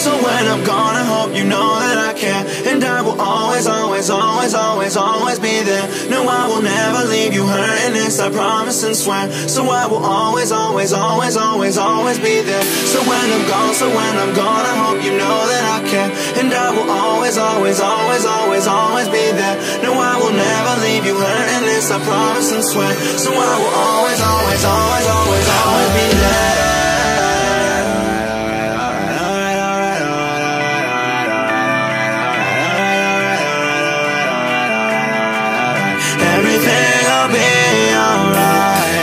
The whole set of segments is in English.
So when I'm gone, I hope you know that I care, and I will always, always, always, always, always be there. No, I will never leave you hurting this, I promise and swear. So I will always, always, always, always, always be there. So when I'm gone, I hope you know that I care, and I will always, always, always, always, always be there. No, I will never leave you hurting this, I promise and swear. So I will always, always, always, always, always be there. Everything'll be alright.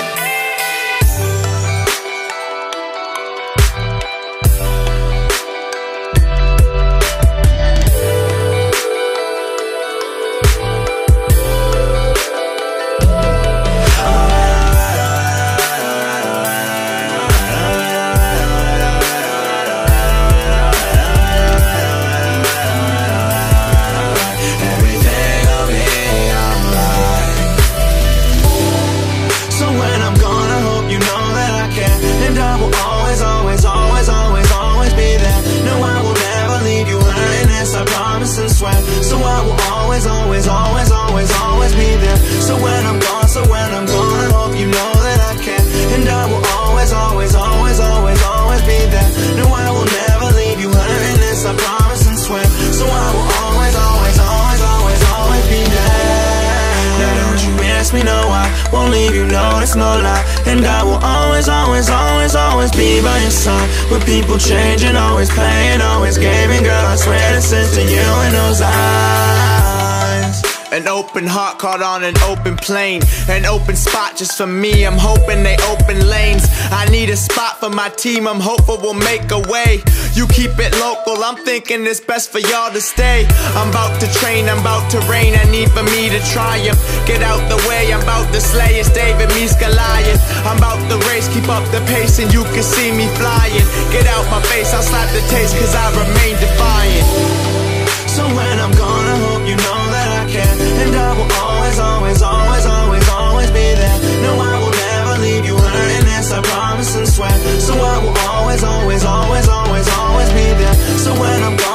So I will always, always, always, always, always be there. So when I'm gone, I hope you know that I care, and I will always, always, always, always, always be there. No, I will never leave you hurting this, I promise and swear. So I will always, always, always, always, always be there. Now don't you miss me, no, I won't leave you, no, it's no lie. And I will always, always, always, always be by your side. With people changing, always paying, always giving, girl, I swear this is to you in those eyes. An open heart caught on an open plane, an open spot just for me, I'm hoping they open lanes. I need a spot for my team, I'm hopeful we'll make a way. You keep it local, I'm thinking it's best for y'all to stay. I'm about to train, I'm about to reign, I need for me to triumph. Get out the way, I'm about to slay, it's David meets Goliath. I'm about to race, keep up the pace and you can see me flying. Get out my face, I'll slap the taste cause I remain defiant. So when I'm gone, I hope you know that I care, and I will always, always, always, always, always be there. No, I will never leave you hurting this, I promise and swear. So I will always, always, always, always, always be there. So when I'm gone,